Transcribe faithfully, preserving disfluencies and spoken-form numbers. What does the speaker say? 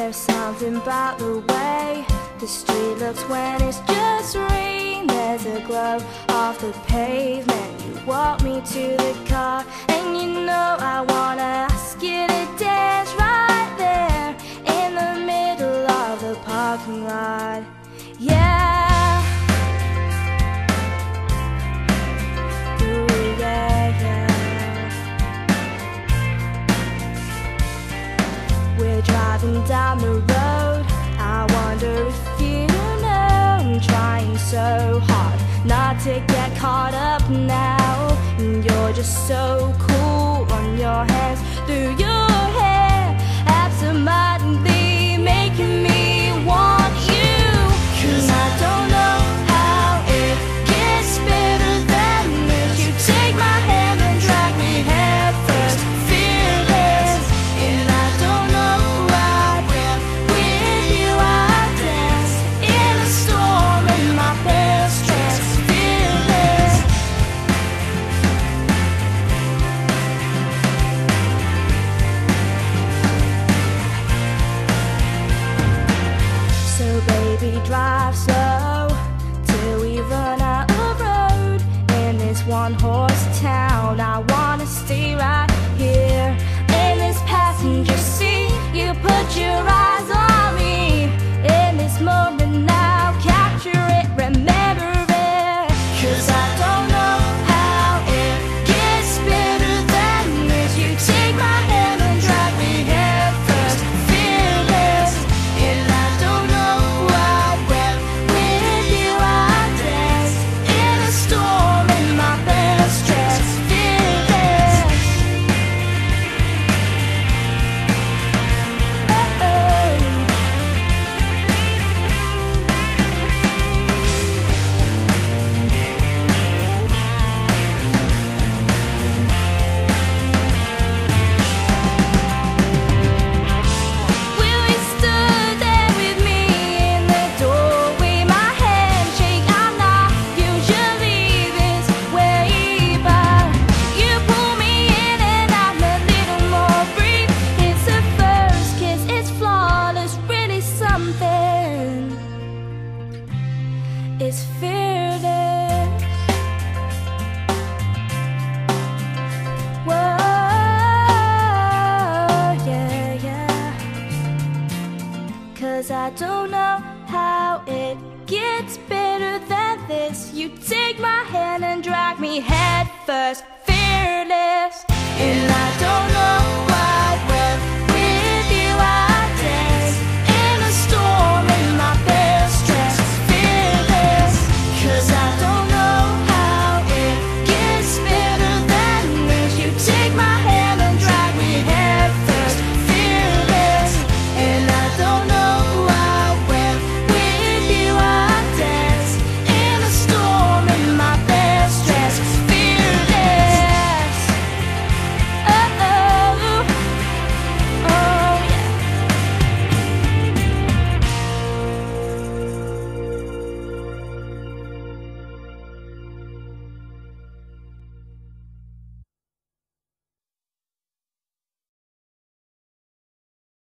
There's something about the way the street looks when it's just rain. There's a glow off the pavement. You walk me to the car, and you know I wanna ask you to dance right there in the middle of the parking lot. Yeah. Ooh, yeah, yeah. We're driving down the road. I wonder if you know I'm trying so hard not to get caught up now. And you're just so cool, run your hands through your hair, absentmindedly making me want you. Cause I don't know how it gets better than this. You take my hand and drag me head first, fearless. And I don't know why when with you I dance in a storm in my best dress, fearless. So baby, drive slow till we run out of road. In this one-horse town, I wanna stay right here in this passenger seat. You put your eyes on me in this moment now. Capture it, remember it. Cause I don't know how it gets better than this. You take my hand and drag me head first, fearless. And I don't know why when with you I dance in a storm in my best dress, fearless. Oh, Will you stood there with me in the doorway, my handshake, I'm not usually this way, but you pull me in and I'm a little more free. It's the first kiss, it's flawless, really something. It's fearless. Whoa, yeah, yeah. Cause I don't know how it gets better than this. You take my hand and drag me head first,